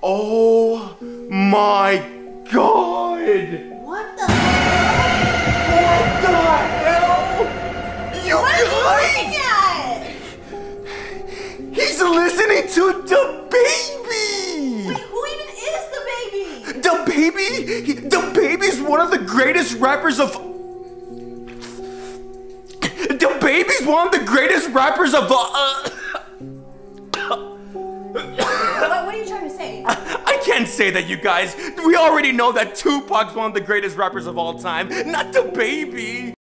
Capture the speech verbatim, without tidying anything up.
Oh my god! What the? What the hell? You What guys? are you looking at? He's listening to dababy! Wait, who even is the baby? dababy? He, dababy's one of the greatest rappers of... dababy's one of the greatest rappers of... Uh, what, what are you trying to say? I can't say that, you guys. We already know that Tupac's one of the greatest rappers of all time, not dababy.